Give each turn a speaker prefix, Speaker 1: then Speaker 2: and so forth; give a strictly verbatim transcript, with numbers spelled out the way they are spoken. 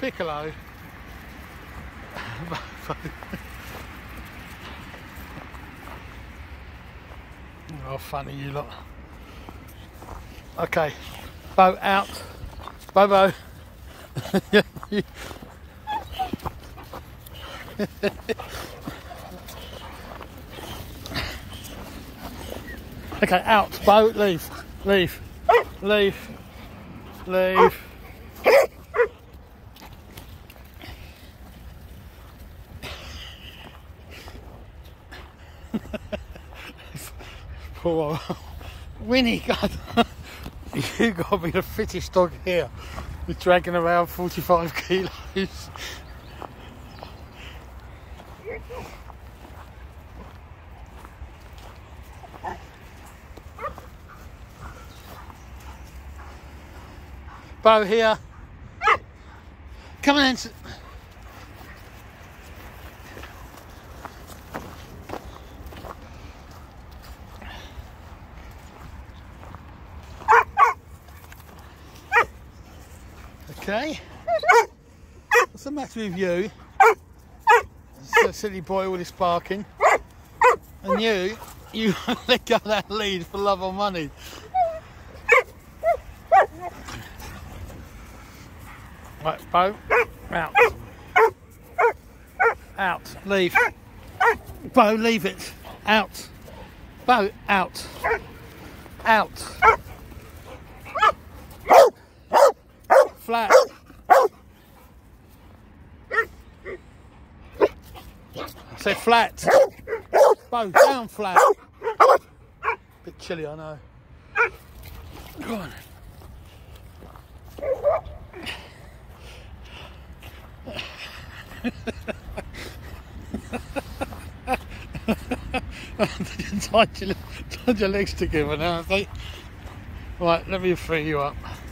Speaker 1: Piccolo. Oh, funny you lot. Okay, Bo out. Bobo. Okay, out. Bo, leave. Leave. Leave. Leave. Poor Winnie, God. You gotta be the fittest dog here. You're dragging around forty-five kilos. Bo here. Come on in. Okay. What's the matter with you? It's a silly boy, all this barking. And you, you let go of that lead for love or money. Right, Bo, out. Out, leave. Bo, leave it. Out. Bo, out. Out. Flat. I said flat. Bo, down flat. Bit chilly, I know. Go on. tied, your, tied your legs together now, have they? Right, let me free you up.